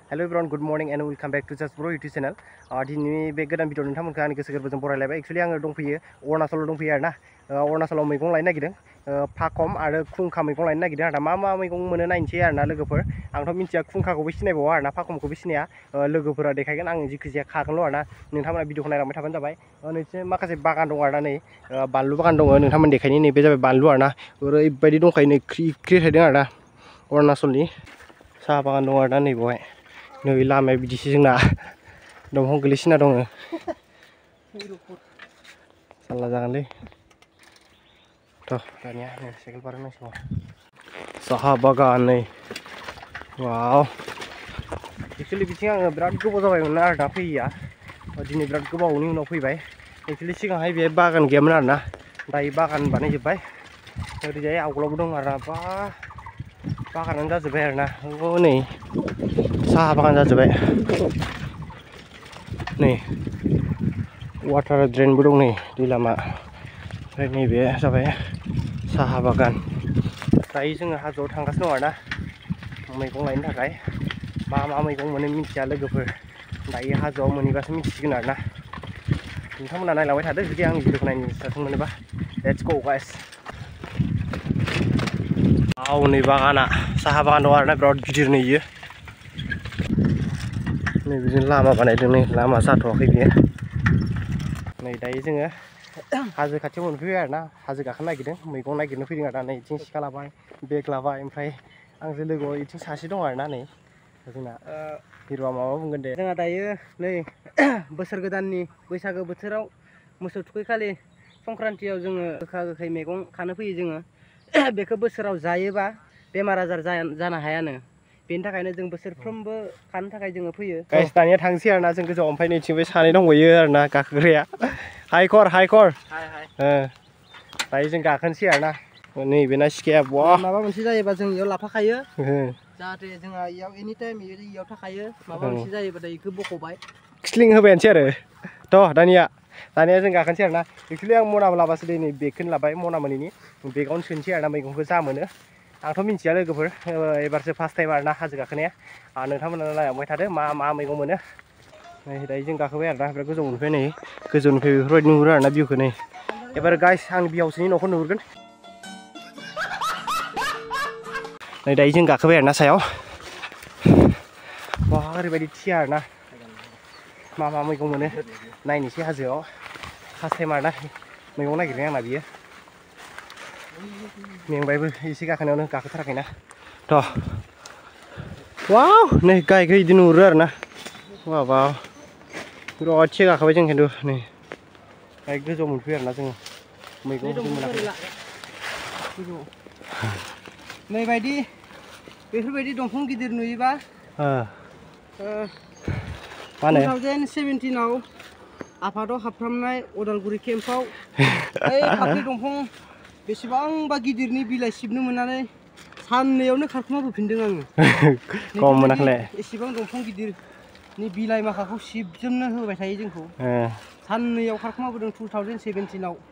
Hello everyone, good morning and welcome back to Just Bro YouTube channel. दिनै बे गोदान video नोंथांमोनखौ आंनि गोसो गोरबोजों बरायलायबाय। एक्चुअली आङो दंफैयो अरुणाचलाव दंफैयो आरोना। अरुणाचलाव मैगं लायनो नागिरदों। फाखम आरो खुंखा मैगं लायनो नागिरदों आरोना। मा मैगं मोनो नायनोसै आरोना लोगोफोर। आंथ' मिन्थिया खुंखाखौबो सिनायबावा आरोना, फाखमखौबो सिनाया। लोगोफोरा देखायगोन आं जिखिजाया खागोनल' आरोना। नोंथांमोना भिडिअखौ नायलांबाय थाबानो जाबाय। नोंसोर माखासे बागान दं आरोना नै बानलु बागान दङ नोंथांमोन देखायनि नैबे जाबाय बानलु आरोना। ओरैबायदि दंखायो नै ख्रि थायदों आरोना अरुणाचलनि साहा बागान दं आरोना नै बेवहाय। नै लामाया बिदिसो जोंना दंफां गोलैसिना दङ साल्ला जागोनलै थ' दानिया नै साइकेल बारनांसिगौ साहा बागान नै वाव एक्चुअली बिथिं आङो बिराद गोबाव जाबायमोन आरोना फैयैया दिनै बिराद गोबावनि उनाव फैबाय एक्चुअली सिगांहाय बेहाय बागान गैयामोन आरोना दायो बागान बानायजोब्बाय ओरैजाय आवगोलावबो दं आरोना बा बागानानो जाजोब्बाय आरोना नै साहा बागान जाजोब्बाय नै वाटार ड्रेनबो दं नै दै लामा ओमफ्राय नैबे जाबाय साहा बागान दायो जोङो हाजोआव थांगासिनो दं आरोना मैगं लायनो थाखाय मा मैगं मोनो मिन्थिया लोगोफोर दायो हाजोआव मोनहैबासो मिन्थिसिगोन आरोना नोंथांमोना नायलांबाय थादो जुदि आंनि भिडिअखौ नायनो इन्टारेस्ट मोनोबा लेट्स गो गाइस नै बागाना साहा बागान दं आरोना बिराद गिदिर नै इयो नै बिदिनो लामा बानायदों नै लामा जाथ'वाखै बियो नै दायो जोङो हाजो खाथियाव मोनफैबाय आरोना हाजो गाखोनो नागिरदों मैगं नागिरनो फैदों आरोना नै इथिं सिखा लाबाय बेग लाबाय ओमफ्राय आंजों लोगोआव इथिं सासे दं आरोना नै जोंना हिर'आ माबा बुंगोन दे जोंहा दायो नै बोसोर गोदाननि बैसागो बोथोराव मोसौ थुखैखालि संक्रान्तियाव जोङो गोखा गोखै मैगं खानो फैयो जोङो बेखौ बोसोराव जायोबा बेमार आजार जानो हायानो बेनि थाखायनो जों बोसोरफ्रोमबो खानो थाखाय जोङो फैयो गाइस दानिया थांसै आरोना जों गोजौआव ओमफ्राय नैथिंबो सानै दंबायो आरोना गाखोग्राया हायखर दायो जों गाखोनोसै आरोना नैबेना सिखाया बहा माबा मोनसे जायोबा जों इयाव लाफाखायो जाहाथे जोंहा इयाव एनि टाइम इयाव थाखायो माबा मोनसे जायोबाथाय इखौ बख'बाय खिस्लिं होबायानोसै आरो थ' दानिया जों गाखोनोसै आरोना एक्चुअली आं मनाबो लाबासो दिनै बेगखौनो लाबाय मना मोनैनि बेगावनो सोनोसै आरोना मैगंखौ जा मोनो आंथ' मिन्थिया लोगोफोर एबारसो फार्स्ट टाइम आरोना हाजो गाखोनाया नोंथांमोना नायलांबाय थादो मा मैगं मोनो नै दायो जों गाखोबाय आरोना बिराद गोजौ मोनफैबाय नै गोजौनिफ्राय बेफोरबायदि नुहुरो आरोना भिउखौ नै एबार गाइस आं बिहावसोनि न'खौ नुहुरगोन नै दायो जों गाखोबाय आरोना सायाव बा ओरैबायदि थिया आरोना मा मैगं मोनो नायनोसै हाजोआव फार्स्ट टाइम आरोना मैगं नागिरनाय आंना बियो मेंबायबो एसे गाखोनायावनो गाखोथाराखैना थ' वाव नै गायखौ बिदि नुहुरो आरोना माबा बिराद थिया गाखोबाय जों खिन्थु नै गाय गोजौआव मोनफैयो आरोना जोङो मैगं मोनाखै नैबायदि बेफोरबायदि दंफां गिदिर नुयोबा 2017 आव आफादाव हाबफ्रामनाय उदालगुरि केम्पआव ओइ फाख्रि दंफां बेसेबांबा गिदिरनि बिलाइ सिबनो मोननानै साननैयावनो खारखुमाबोफिनदों आङो खम मोनाखैलाय एसेबां दंफां गिदिरनि बिलाइ माखाखौ सिबजोबनो होबाय थायो जोंखौ साननैयाव खारखुमाबोदों 2017 आव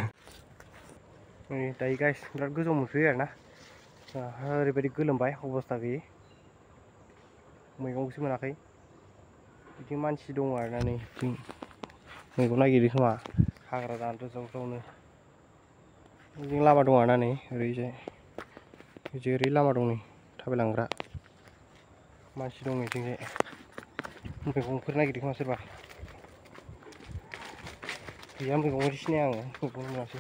दायो गाइस बिराद गोजौ मोनफैयो आरोना ओरैबायदि गोलोमबाय अबस्था गैयै मैगंसो मोनाखै बिदि मानसि दङ आरोना नै मैगं नागिरो खोमा हाग्रा दानदो जावनो बिदिनो लामा दं आरोना नै ओरैजाय ओरै लामा दं नै थाबायलांग्रा मानसि दं नैथिंजाय मैगंफोर नागिरदों खोमा सोरबा गैया मैगंखौनो सिनाया आङो मैगं मोनासै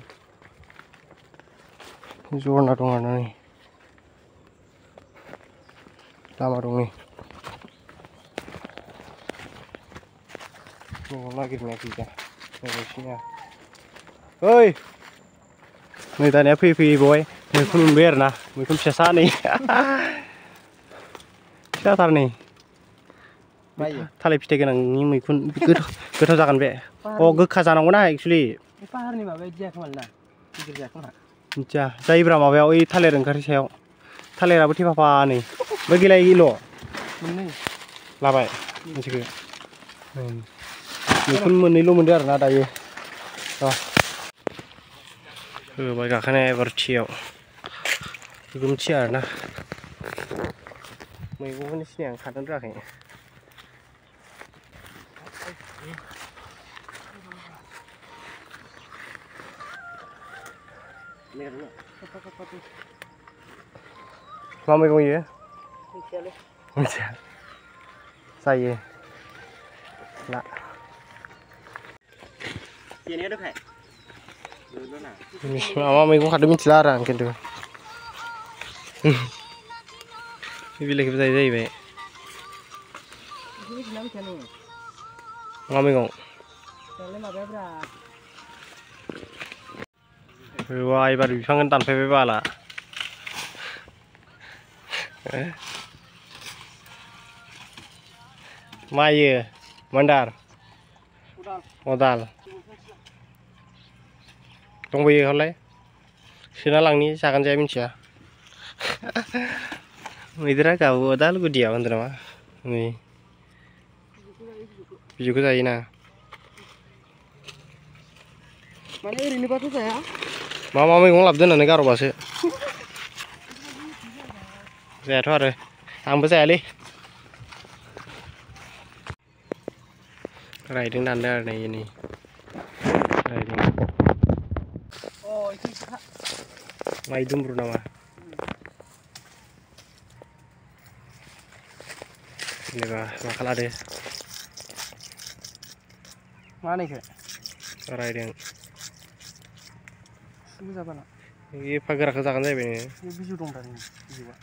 जरना दं आरोना नै लामा दं नै मैगं नागिरनाया गैया मैगं सिनाया ओइ नै दानिया फैयै बेवहाय मैखुन मोनबाय आरोना मैखुन फिसा नै फिसाथार नै थालिर फिथाइ गोनांनि मैखुन गोथाव जागोन बे गोखा जानांगौना एक्चुअली पाहारनि माबाया बिदि जायाखोमा गिदिर जायाखोमा मिथिया जायोब्रा माबायाव ओइ थालिर ओंखारनि सायाव थालिराबो थेफाफा नै बै गैलायैल' मोननै लाबाय मोनसेखौ मैखुन मोननैल' मोनदों आरोना दायो होबाय गाखोनाया एबार थियाव गोगोम थिया आरोना मैगंफोरनि सिनाय आं खानो रोङाखै मा मैगं इयो मिथिया जायो ला मा मैगं खादों मिथिला आरो आं खिन्थु बिलाइखौबो जायो जाहैबाय मा मैगं रुवा एबार बिफांखौनो दानफायबाय बाला मा इयो मोन्दार अदाल दंबोयो हरलाय सोना लांनि जागोन जाया मिथिया मैदेरा गावो अदाल गुदियाव होनदों नामा नै बिजौखौ जायोना माने ओरैनोबाथ' जाया मा मा मैगं लाबोदों होननानै गारबासो जायाथ' आरो आंबो जायालै रायदों दानदों आरो नै नै रायदों माइ दुमब्रु नामा जेनेबा मा खालामदो मा होनायखो रायदों एफा गोराखौ जागोन जाहैबाय नोङो बिजौ दं दा बिजौआ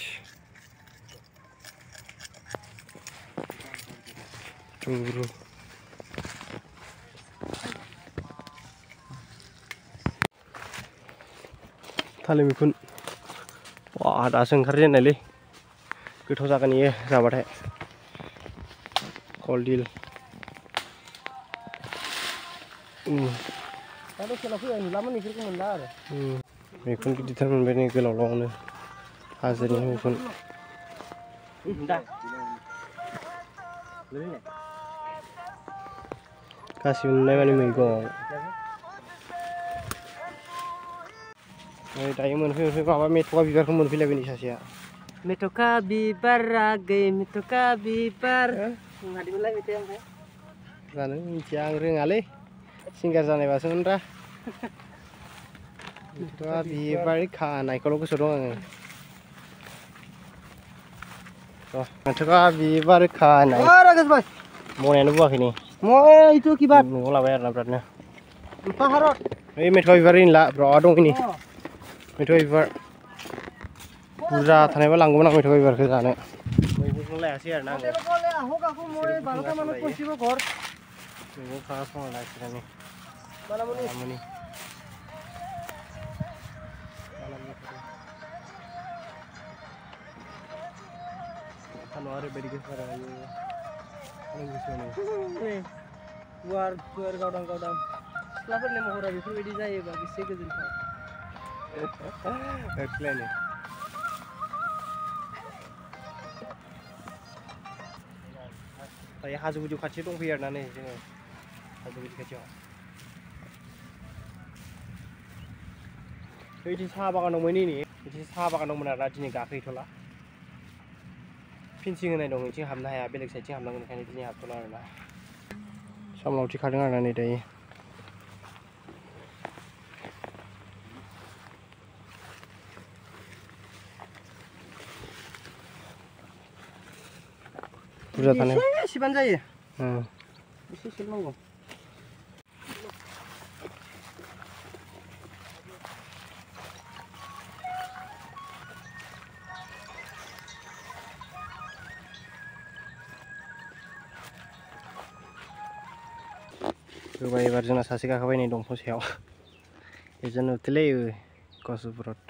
दुमब्रु थालिर मैखुन वाह दासो ओंखारजेननायलै गोथाव जागोन इयो जाबाथाय कलडिल दा दसेनाव फैबाय नुलामोन बेफोरखौ मोनला आरो मैखुन गिदिरथार मोनबाय नै गोलाव लावनो हाजोनि मैखुन गासिबो नुनाय माने मैगं दायो मोनफै माबा मेथ'खा बिबारखौ मोनफैलायबाय नै सासेया मेथ'खा बिबार रागै मेथ'खा बिबार हादोंमोनलाय मेथाइआ ओमफ्राय जानो मिथिया आं रोङालै सिंगार जानायबासोमोन दा मेथ'खा बिबार खानायखौल' गोसोआव दं आङो मेथ'खा बिबार खानाय मनायानो बुवाखै नै itu kibat न'आव लाबाय आरोना बिरादनो पाहारत ओइ मेथ'खा बिबार होनला बिराद दं नै मेथ'खा बिबार बुरजा थानायबा लांगौमोन आं मेथ'खा बिबारखौ जानो मैगंखौ लायासै आरोना आङो मैगं खाना संना लाखिनानै मालामुनि सानदुंआ ओरैबायदि गोसा आरो गुवार गुवार गावदां गावदां सिख्लाफोरनि महरा बेफोरबायदि जायोबा बेसे गोजोनथाव दायो हाजो गुदि खाथियाव दंफैयो आरोना नै जोङो हाजो गुदि खाथियाव बिदि साहा बागान दंमोन नै बिदि साहा बागान दंमोन आरोना दिनै गाखोहैथ'ला फेन्सिं होनाय दं बिथिं हाबनो हाया बेलेग साइडथिं हाबनांगोन ओंखायनो दिनै हाबथ'ला आरोना सामलावथि खादों आरोना नै दायो बुरजा थानाय एसेबानो जायो एसे नांगौ होबाय एबार जोंना सासे गाखोबाय नै दंफां सायाव बेजों नुथोलै गसपुरत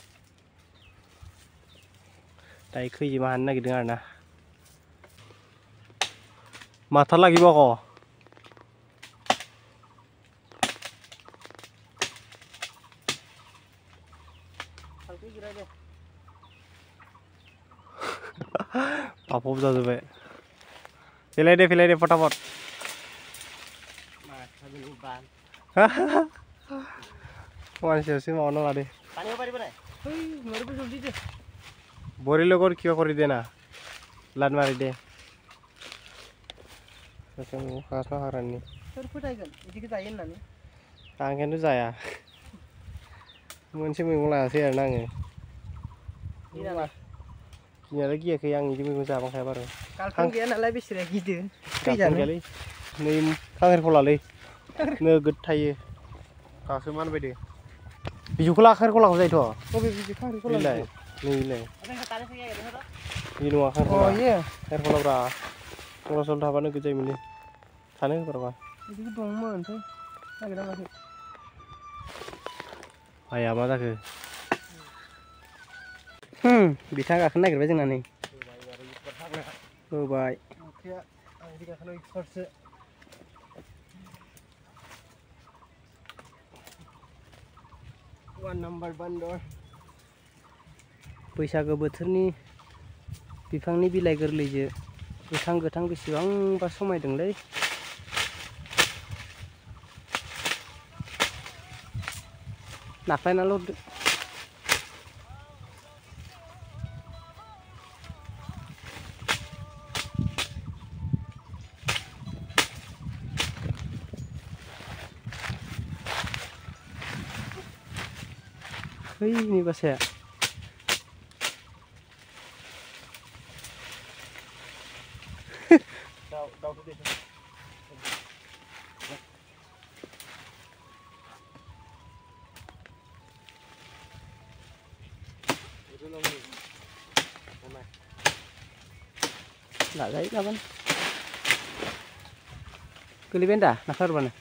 दायो खैजिमा हानो नागिरदों आरोना माथा লাগিব আকৌ पापब जाजोब्बाय फैलाय दे फटाफट मानसियासो माबाना लादे बरे लगर किबा কৰি दे ना लाद मारि दे जों खास हाग्रानि सोर फोथायगोन बिदिखौ जायो होननानै आं खिन्थु जाया मोनसे मैगं लायासै आरोना आङो गिनायालाय गियाखै आं बिदि मैगं जाबांखाया बारु गालफ्राम गैया नालाय बेसेरा गिदो गालफ्राम गैयालै नै खांख्रिखलालै नोगोद थायो दासो मानबायदो बिजौखौला खांख्रिखलाखौ जायोथ' बबे बिजौ खांख्रिखला नैलाय बे नङा खांख्रिखला खला सल थाबा नोगोद जायोमोनलै थानो होबारबा बिदिखौ दंमोन ओमफ्राय नागिरना माखै आया मा जाखो बिथाङा गाखोनो नागिरबाय जोंना नै होबाय बैसागो बोथोरनि बिफांनि बिलाइ गोरलैजों गोथां गोथां बेसेबांबा समायदोंलै नाख्लायनाल' हरदो नै बासाया लाजायो लाबानो गोलैबाय दा नाख्लायहरबानो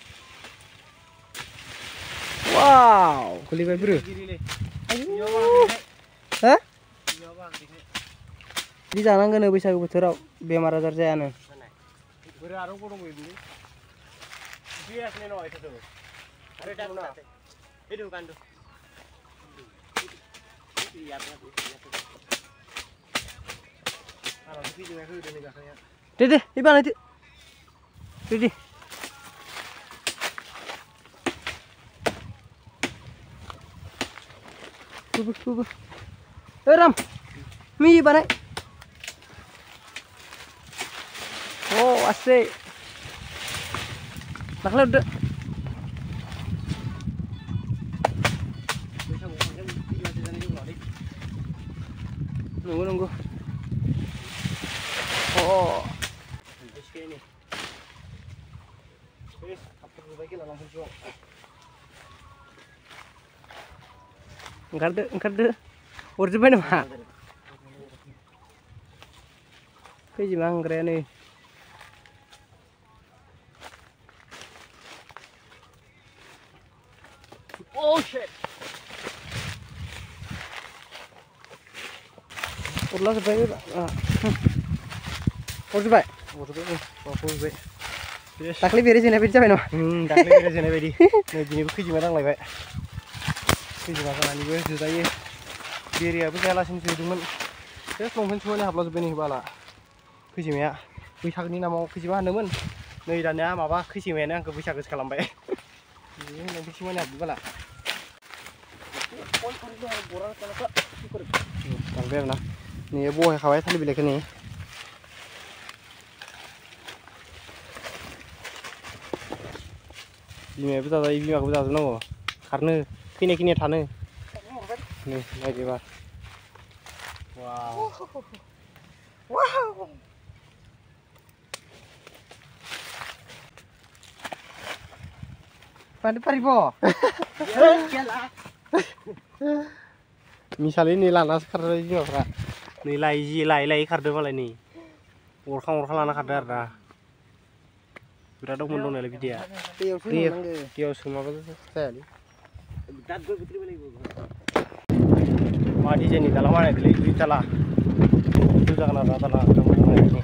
वाव गोलैबाय ब्रो हा बिदि जानांगोन बैसागु बोथोराव बेमार आजार जायानो दे दे ini बानायदो रेडि Bubuk. Ram, mie barai. Oh, asik. Naklah udah. Nunggu. Oh. Engkar deh. Urjubnya mah. Kayak gimana keren nih? Oh shit. Urlah sebagai Urjubnya. Takli beri sini beri siapa nih? Takli beri sini beri. Nih gini bukti gimana nggak baik? Gimana kan ini gue sudah ya. Beri apa sih alasan sih cuman. Saya lompat semuanya hablas benih bala. Kejimnya. Bisa ini nama kejimah nemen. Nih dannya apa kejimnya ke bisa ke sekalam baik. Ini nanti semuanya habis bala. Tampilan lah. Nih buah kawai tadi bilik ini. Ini apa tadi ibu aku tahu nggak? Karena kini tanah. Nih, lagi bah. Wow. Wow. Pari bo. Misalnya ini lanas karena ini apa? Nilai karena malah ini. Orang lana karena. Berada mundung nilai dia. Dia semua apa tuh saya ni. Mati jenis dalam mana itu lebih telah. Itu jangan ada telah kamu ini.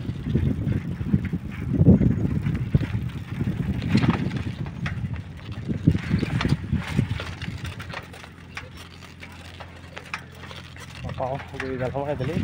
Apa? Di dalam mana itu?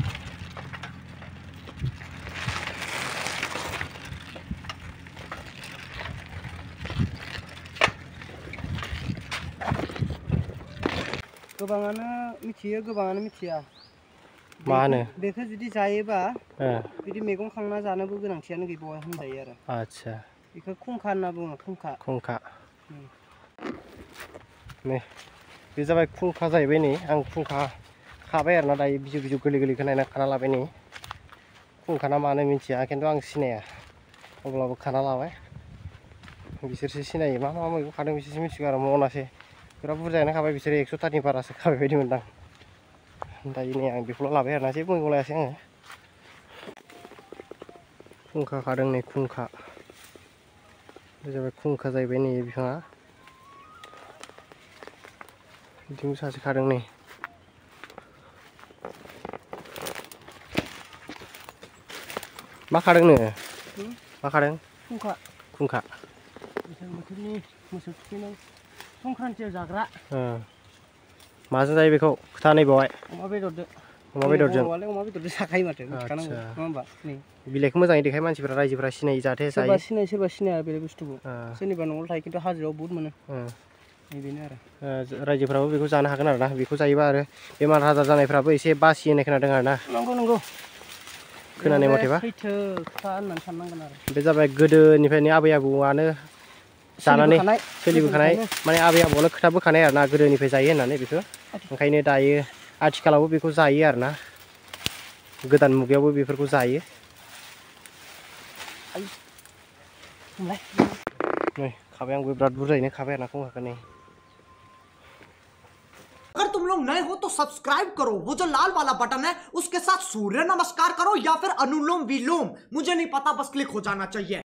Gobangannya micia. मा होनो बेखौ जुदि जायोबा ओ बिदि मैगं खांना जानोबो गोनांथियानो गैबावा होनजायो आरो आदसा बेखौ खुंखा होनना बुङो खुंखा खुंखा नै बे जाबाय खुंखा जाहैबाय नै आं खुंखा खाबाय आरोना दायो बिजौ बिजौ गोरलै गोरलैखौ नायना खाना लाबाय नै खुंखा ना मानो मिथिया खिन्थु आं सिनाया अब्लाबो खाना लाबाय बिसोरसो सिनायो मा मा मैगं खादों बिसोरसो मिथिगौ आरो मनासे बिराद बुरजायानो खाबाय बिसोरो 100तानि बारासो खाबाय बायदि मोनदां दायो नै आं बेखौल' लाबाय आरोना जेबो मैगं लायासै आङो खुंखा खादों नै खुंखा बे जाबाय खुंखा जाहैबाय नै बिफाङा बिथिं सासे खादों नै मा खादों नोङो मा खादों खुंखा खुंखा बैसाग बोथोरनि मोसौ थुखैनाय संक्रान्तियाव जाग्रा माजों जायो बेखौ खोथा नै बावहाय अमा बेदरजों अमा बेदरजों अमा बेदरजों जाखायो माथो मिथिखानांगौ नङा होमबा नै बिलाइखौ मोजाङै देखाय मानसिफोरा रायजोफोरा सिनायो जाहाथे सोरबा जायो सिनाय सोरबा सिनाया बेलेग बुस्थुखौ सोरनिबा न'आव थायो खिन्थु हाजोआव बहुद मोनो बेनो आरो रायजोफ्राबो बेखौ जानो हागोन आरोना बेखौ जायोबा आरो बेमार आजार जानायफ्राबो एसे बासियो होननाय खोनादों आरोना नंगौ नंगौ खोनानाय मथेबा सैथो खोथा होननानै साननांगोन आरो बे जाबाय गोदोनिफ्रायनो आबै आबौआनो जानानै सोलिबोखानाय माने आबै आबौआनो खोथा बोखानाय आरोना गोदोनिफ्राय जायो होननानै बेखौ ओंखायनो दायो आथिखालावबो बेखौ जायो आरोना गोदान मुगायावबो बेफोरखौ जायो नै खाबाय आंबो बिराद बुरजायैनो खाबाय आरोना खुंखाखौ नै अगर तुम लोग नए हो तो सब्सक्राइब करो वो जो लाल वाला बटन है उसके साथ सूर्य नमस्कार करो या फिर अनुलोम विलोम मुझे नहीं पता बस क्लिक हो जाना चाहिए